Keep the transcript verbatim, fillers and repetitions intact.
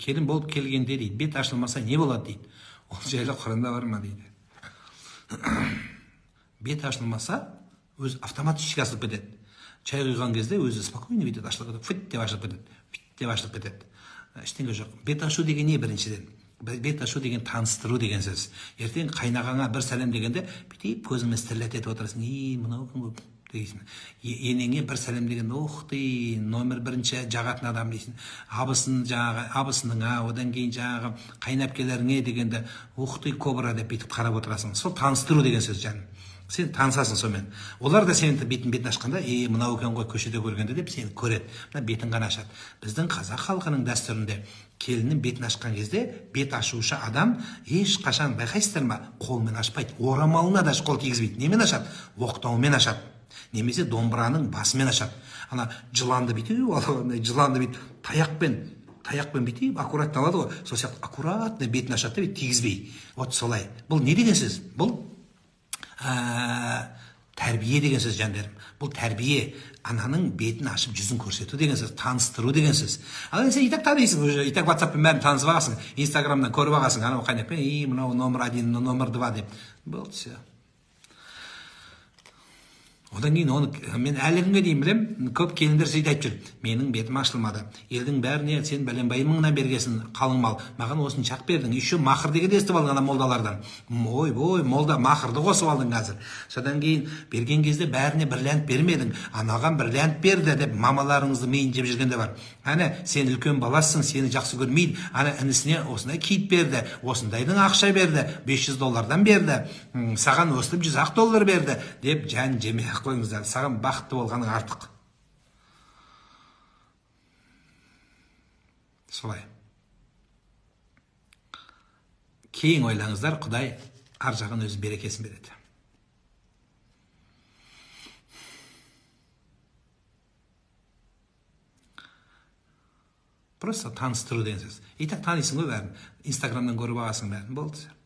келін болып келгенде дейді, бет ашылмаса не болады дейді. Ол жайлы Құранда бар ма дейді. Бет ашылмаса, өз автомат ішке асылып кетеді. Чай құйған кезде өзі спокойно бүйтеді, ашылып кетеді, фыт деп ашылып кетеді, фыт деп ашылып кетеді. Ештеңе жоқ. Бет ашу деген не біріншіден? Бет ашу деген таныстыру деген сөз. Ертең қайнағаңа бір сәлем дегенде, бүйтіп көзіңмен тірлет етіп отырасың. Ей, мынау кім көп дейсің. Енеңе бір сәлем дегенде, ух ты, номер бірінші жағатын адам дейсің. Абысын жаңағы, абысыныңа, одан кейін жаңағы қайнапкелеріңе дегенде, ух ты, кобра деп бүйтіп қарап отырасың. Сол таныстыру деген сөз жаным. Сен танысасың сонымен. Олар да сенің бетін бетін ашқанда, е, мынау екен ғой көшеде көргенде деп сені көреді. Мына бетін ғана ашады. Біздің қазақ халқының дәстүрінде келіннің бетін ашқан кезде бет ашушы адам еш қашан, байқайсыздар ма, қолмен ашпайды. Орамалына да қол тигізбейді. Немен ашады? Оқтаумен ашады. Немесе домбыраның басымен ашады. Ана жыланды бүйтіп, жыланды бүйтіп таяқпен таяқпен бүйтіп аккуратно алады ғой. Сол сияқты аккуратно бетін ашады да тигізбей. Вот солай. Бұл не деген сөз? Бұл тәрбие деген сөз жандарым. Бұл тәрбие ананың бетін ашып жүзін көрсету деген сөз, таныстыру деген сөз. Ал сен итак танисың, уже итак WhatsApp-пен бәрін танысып аласың, Instagram-нан көріп аласың, анау қайнаппен, и мынау номер один, номер два деп. Болды все. Одан кейін оны мен әлі күнге дейін білем, көп келіндер сөйтіп айтып жүр. Менің бетім ашылмады. Елдің бәріне сен бәленбай мыңнан бергесін қалың мал. Маған осыншақ бердің. Еще мақыр деген естіп алдың ана молдалардан. Ой, ой, молда мақырды қосып алдың қазір. Содан кейін берген кезде бәріне бірләніп бермедің. Анаған бірләніп берді деп мамаларыңызды миын жеп жүргенде бар. Ана сен үлкен баласың, сені жақсы көрмейді. Ана інісіне осындай киіт берді, осындайдың ақша берді, бес жүз доллардан берді. Саған осылып жүз ақ доллар берді деп жан жеме қойыңыздар. Саған бақытты болғаның артық. Солай. Кейін ойлаңыздар, Құдай ар жағын өзі берекесін береді. Просто таныстыру деген сөз. Итак танисың ғой бәрін. Инстаграмнан көріп аласың бәрін. Болды.